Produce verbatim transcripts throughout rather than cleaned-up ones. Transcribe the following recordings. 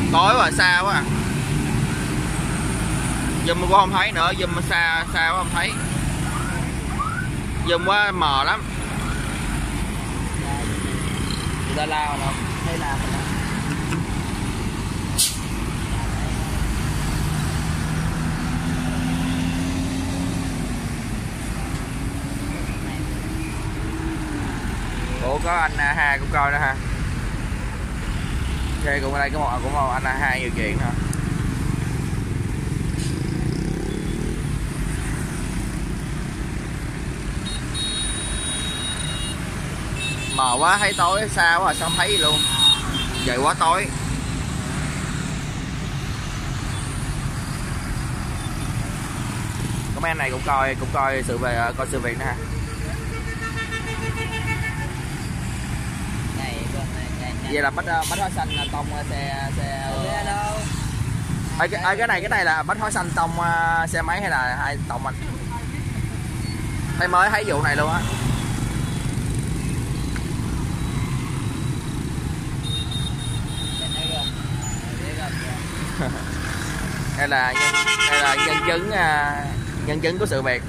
Tối rồi xa quá à. Zoom cũng không thấy nữa, zoom xa xa quá không thấy. Zoom quá mờ lắm. Người ta lao đâu, thấy lao rồi đó. Ủa có anh Hà cũng coi đó ha. Chơi cũng ở đây có một cũng một anh Hà nhiều chuyện hả? Mờ quá thấy tối xa quá sao không thấy gì luôn. Trời quá tối. Có mấy anh này cũng coi cũng coi sự về coi sự việc nữa ha. Vậy là bách bách hóa xanh tông xe xe Xe đâu? Ở cái, ở cái này cái này là bách hóa xanh tông uh, xe máy hay là hai tông anh? Thấy mới thấy vụ này luôn á. Đây là nhân đây là nhân chứng uh, nhân chứng của sự việc.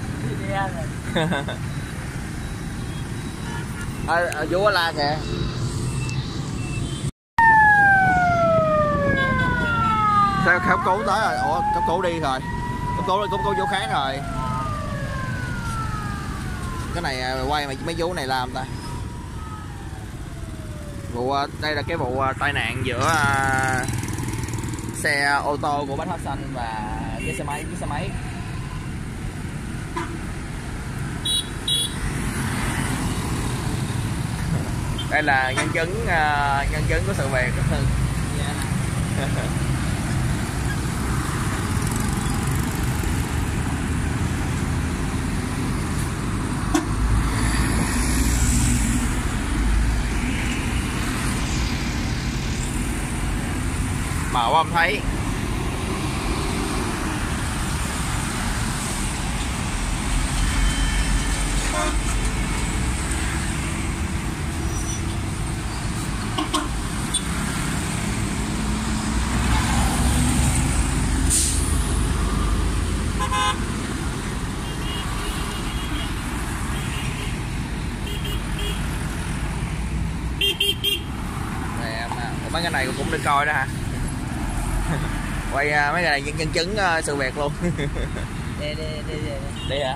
Ở, ở vú la kìa. Sao cấp cứu tới rồi? Ủa cấp cứu đi rồi. Cấp cứu cấp cứu chỗ khác rồi. Cái này quay mà mấy vú này làm ta. Vụ đây là cái vụ tai nạn giữa xe ô tô của bách hóa xanh và cái xe máy, cái xe máy. Đây là nhân chứng nhân chứng của sự việc. Mà không thấy. Mấy cái này cũng đi coi đó hả? Quay uh, mấy cái này nhân, nhân chứng uh, sự việc luôn. Đi đi đi đi. Đi hả?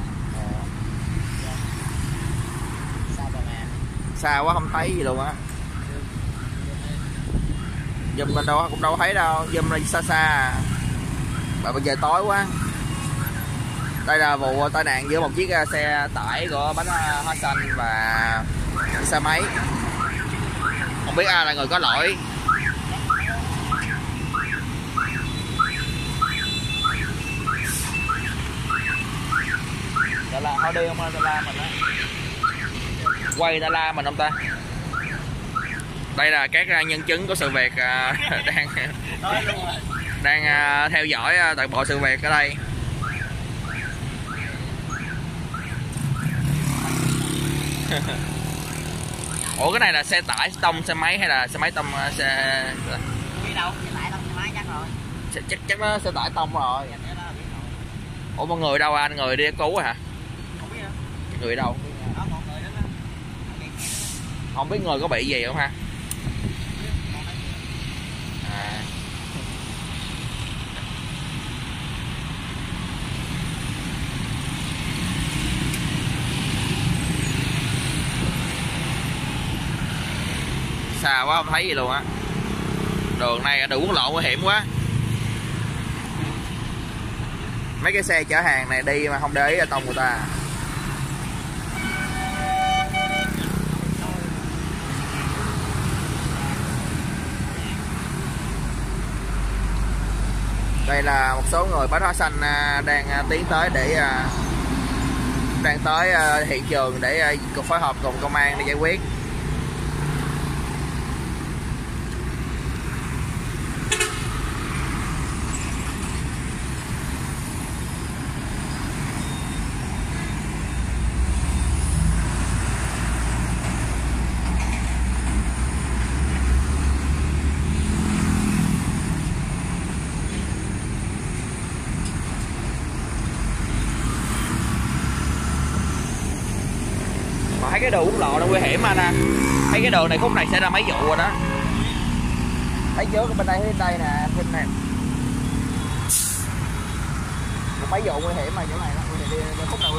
Sao bà mẹ? Xa quá không thấy gì luôn á. Zoom bên đâu cũng đâu thấy đâu, zoom lên xa xa. Mà bây giờ tối quá. Đây là vụ tai nạn giữa một chiếc xe tải của bánh hóa xanh và xe máy. Không biết ai là người có lỗi. Ta la họ đi không ta la mình á. Quay ta la mình không ta. Đây là các nhân chứng của sự việc đang đang theo dõi toàn bộ sự việc ở đây. Ủa cái này là xe tải tông xe máy hay là xe máy tông xe Đi đâu? Xe tải tông xe máy chắc rồi. Chắc chắc nó xe tải tông rồi. Ủa mọi người đâu anh? Người đi cứu hả? Không biết nữa. Người đâu? Đó, một người đó đó. Không biết người có bị gì không ha? À. Xa quá không thấy gì luôn á. Đường này đường quốc lộ nguy hiểm quá. Mấy cái xe chở hàng này đi mà không để ý là tông người ta. Đây là một số người bách hóa xanh đang tiến tới để đang tới hiện trường để phối hợp cùng công an để giải quyết. cái đường quốc lộ nó nguy hiểm anh à. Thấy cái đường này khúc này sẽ ra mấy vụ rồi đó. Thấy trước bên đây bên đây nè, bên này một mấy vụ nguy hiểm mà chỗ này đó, đi, đi, đi, khúc nào